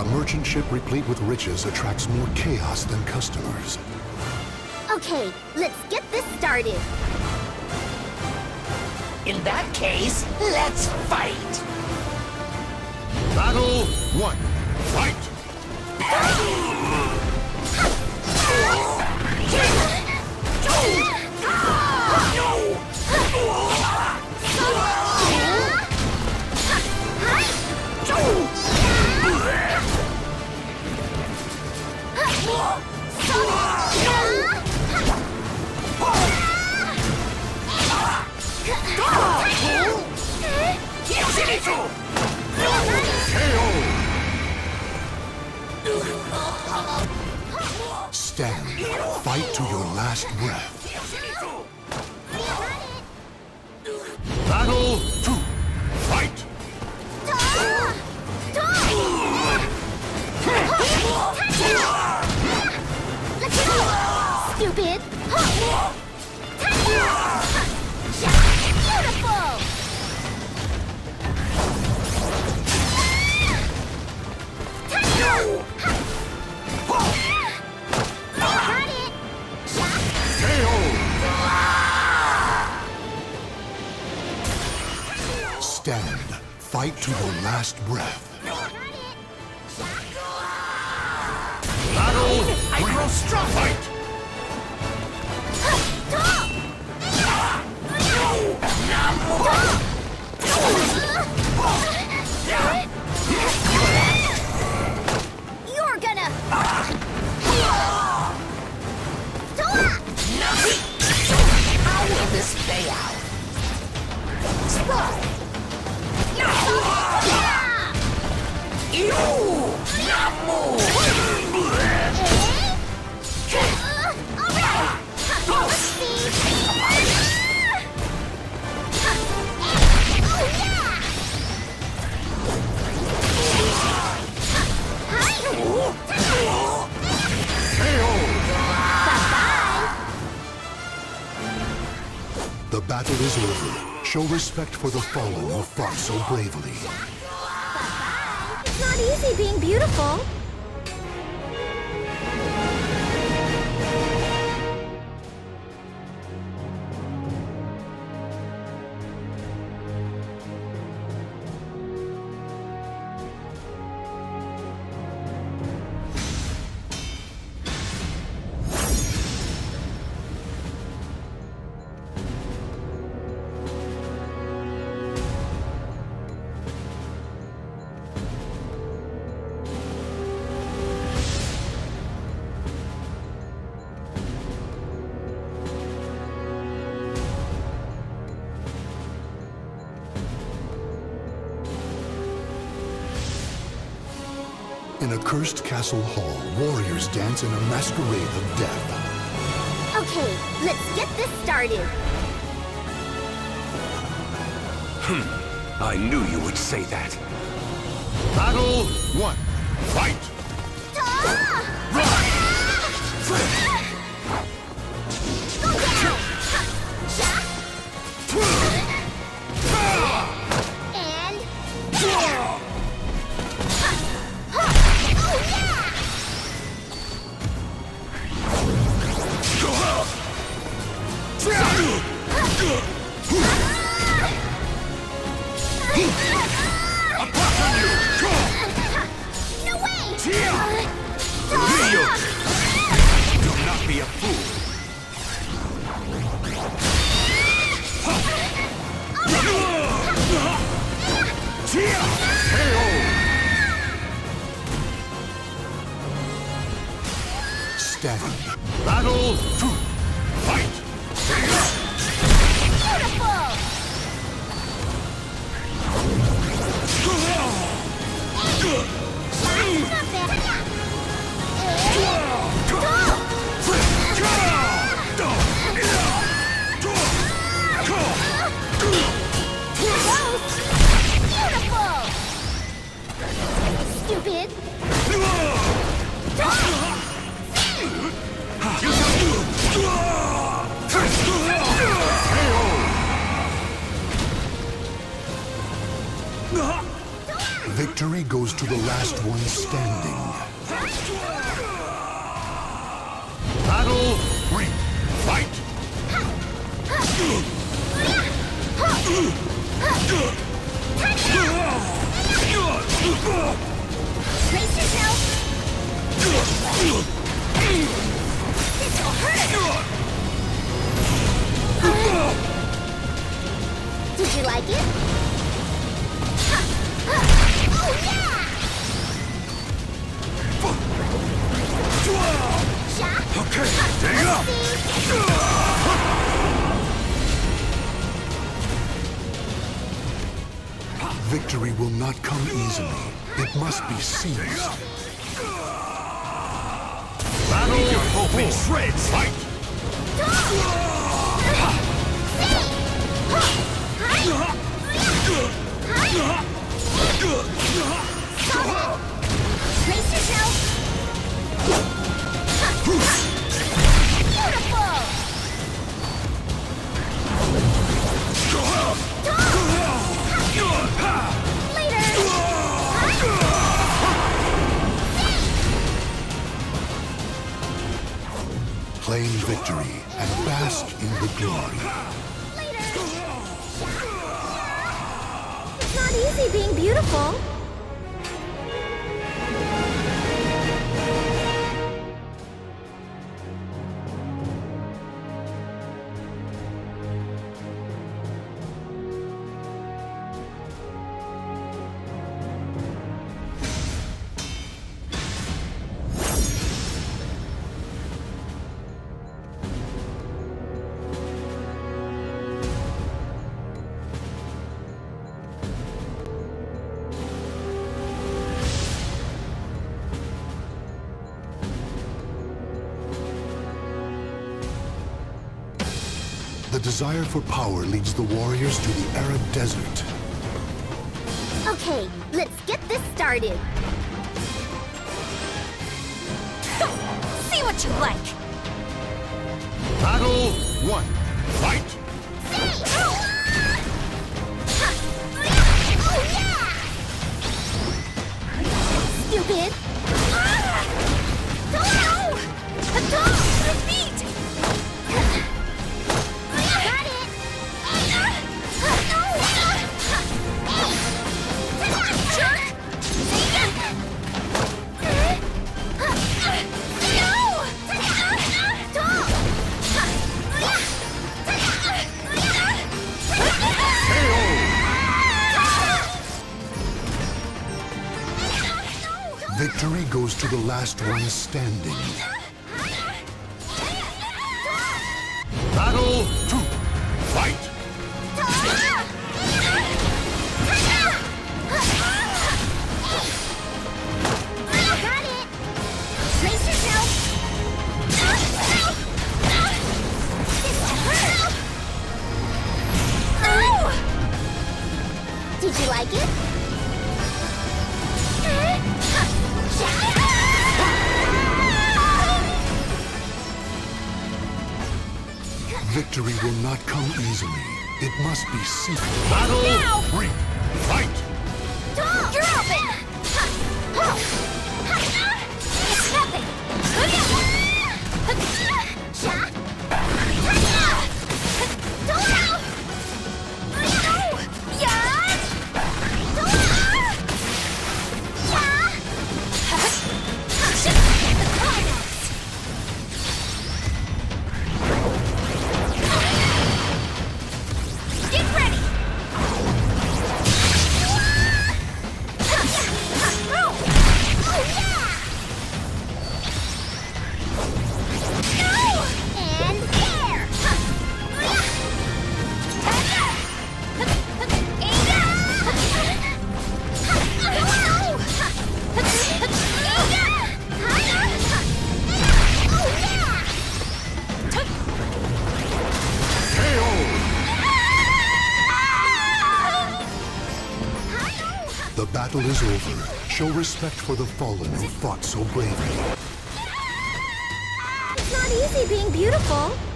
A merchant ship replete with riches attracts more chaos than customers. Okay, let's get this started. In that case, let's fight! Battle 1. Fight! Stand. Fight to your last breath. Battle 2. Fight! Stupid! Beautiful! Got it! Stand. Fight to your last breath. Battle 3. I grow strong! Fight! You're gonna... How will this play out? Spot! Ew! Namu! The battle is over. Show respect for the fallen who fought so bravely. It's not easy being beautiful. In a cursed castle hall, warriors dance in a masquerade of death. Okay, let's get this started. I knew you would say that. Battle 1. Fight! No way! Do not be a fool. Stand. Battle 2. Fight! Beautiful! Stupid! Victory goes to to the last one standing. Battle 3. Fight! Brace yourself! This'll hurt! Did you like it? Oh yeah! Okay, take up! Victory will not come easily. It must be seized. Battle your hope in shreds! Fight! Brace yourself! Beautiful! Claim victory and bask in the glory. It's not easy being beautiful. The desire for power leads the warriors to the arid desert. Okay, let's get this started. See what you like. Battle 1. Fight! Oh yeah! Stupid! Victory goes to the last one standing. Battle 2. Fight! Got it! Brace yourself! Did you like it? Victory will not come easily. It must be seeked. Battle 3. Fight! You're open! It's nothing! The battle is over. Show respect for the fallen who fought so bravely. It's not easy being beautiful.